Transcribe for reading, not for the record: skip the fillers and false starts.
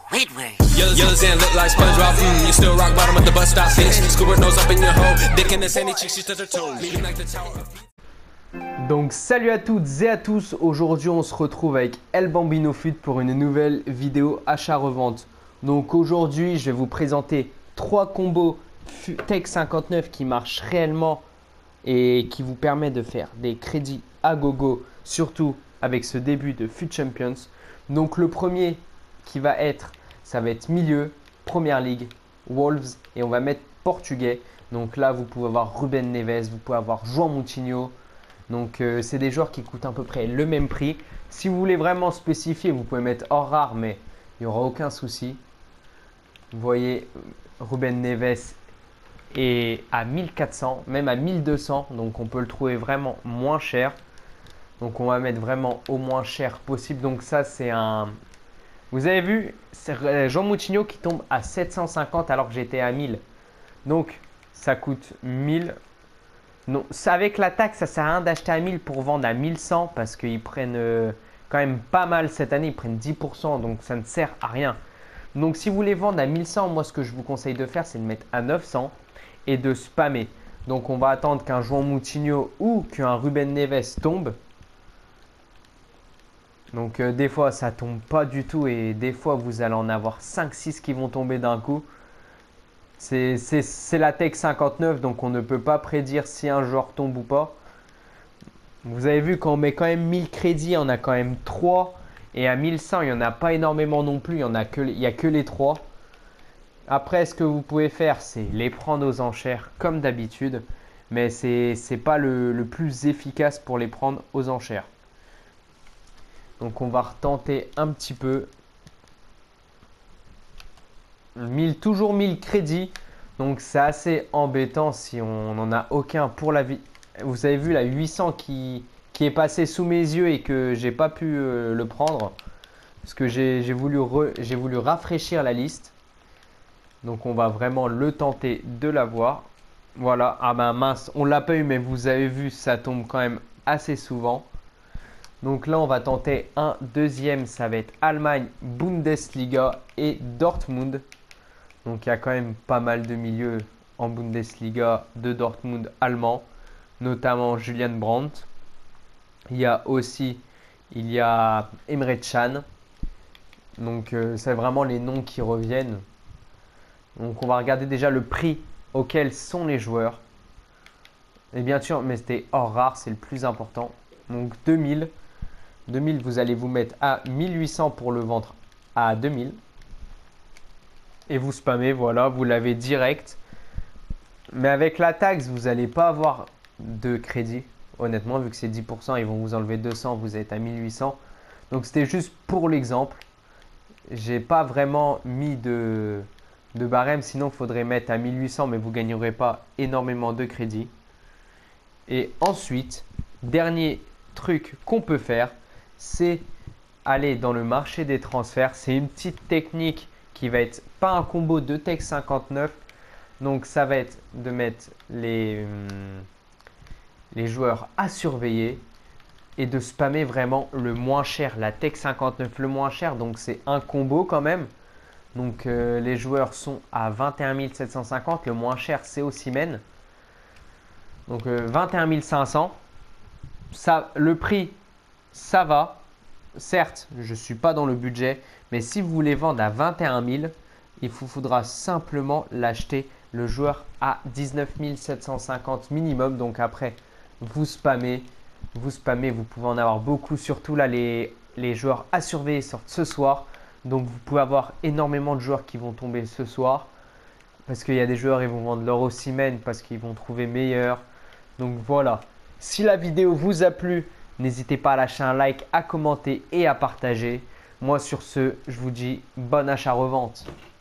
Yellows and look like SpongeBob. You still rock bottom at the bus stop, bitch. Scuba nose up in your hole. Dick in the sandy cheek, she touch her toes. Leaning like the tower. Donc salut à toutes et à tous, aujourd'hui on se retrouve avec El Bambino Fut pour une nouvelle vidéo achat-revente. Donc aujourd'hui je vais vous présenter 3 combos Tech 59 qui marchent réellement et qui vous permettent de faire des crédits à gogo, surtout avec ce début de Fut Champions. Donc le premier ça va être milieu, Première Ligue, Wolves et on va mettre portugais. Donc là vous pouvez avoir Ruben Neves, vous pouvez avoir João Moutinho. Donc c'est des joueurs qui coûtent à peu près le même prix. Si vous voulez vraiment spécifier, vous pouvez mettre hors rare, mais il n'y aura aucun souci. Vous voyez, Ruben Neves est à 1400, même à 1200. Donc on peut le trouver vraiment moins cher. Donc on va mettre vraiment au moins cher possible. Donc ça c'est un... Vous avez vu, c'est João Moutinho qui tombe à 750 alors que j'étais à 1000. Donc ça coûte 1000. Non, avec la taxe, ça ne sert à rien d'acheter à 1000 pour vendre à 1100 parce qu'ils prennent quand même pas mal cette année, ils prennent 10%, donc ça ne sert à rien. Donc si vous voulez vendre à 1100, moi ce que je vous conseille de faire, c'est de mettre à 900 et de spammer. Donc on va attendre qu'un João Moutinho ou qu'un Ruben Neves tombe. Donc des fois ça tombe pas du tout et des fois vous allez en avoir 5-6 qui vont tomber d'un coup. C'est la Tech 59, donc on ne peut pas prédire si un joueur tombe ou pas. Vous avez vu qu'on met quand même 1000 crédits, on a quand même 3. Et à 1100, il n'y en a pas énormément non plus, il n'y a que les 3. Après, ce que vous pouvez faire, c'est les prendre aux enchères comme d'habitude. Mais ce n'est pas le plus efficace pour les prendre aux enchères. Donc on va retenter un petit peu. Toujours 1000 crédits, donc c'est assez embêtant si on n'en a aucun pour la vie. Vous avez vu la 800 qui est passé sous mes yeux et que j'ai pas pu le prendre parce que j'ai voulu rafraîchir la liste. Donc on va vraiment le tenter de l'avoir. Voilà, ah ben mince, on l'a pas eu mais vous avez vu ça tombe quand même assez souvent. Donc là on va tenter un deuxième, ça va être Allemagne, Bundesliga et Dortmund. Donc il y a quand même pas mal de milieux en Bundesliga de Dortmund allemand, notamment Julian Brandt. Il y a Emre Can. Donc c'est vraiment les noms qui reviennent. Donc on va regarder déjà le prix auquel sont les joueurs. Et bien sûr, mais c'était hors rare, c'est le plus important. Donc 2000. 2000, vous allez vous mettre à 1800 pour le vendre à 2000. Et vous spammez, voilà, vous l'avez direct. Mais avec la taxe, vous n'allez pas avoir de crédit. Honnêtement, vu que c'est 10%, ils vont vous enlever 200, vous êtes à 1800. Donc c'était juste pour l'exemple. J'ai pas vraiment mis de barème, sinon il faudrait mettre à 1800, mais vous ne gagnerez pas énormément de crédit. Et ensuite, dernier truc qu'on peut faire, c'est aller dans le marché des transferts. C'est une petite technique qui va être pas un combo de Tech 59. Donc ça va être de mettre les joueurs à surveiller et de spammer vraiment le moins cher, la Tech 59 le moins cher. Donc c'est un combo quand même. Donc les joueurs sont à 21 750. Le moins cher c'est Osimhen. Donc 21 500. Ça, le prix, ça va. Certes, je ne suis pas dans le budget, mais si vous voulez vendre à 21 000, il vous faudra simplement l'acheter le joueur à 19 750 minimum. Donc après, vous spammez, vous pouvez en avoir beaucoup. Surtout là, les joueurs à surveiller sortent ce soir. Donc vous pouvez avoir énormément de joueurs qui vont tomber ce soir. Parce qu'il y a des joueurs, ils vont vendre leur Osimhen parce qu'ils vont trouver meilleur. Donc voilà. Si la vidéo vous a plu, n'hésitez pas à lâcher un like, à commenter et à partager. Moi sur ce, je vous dis bon achat-revente.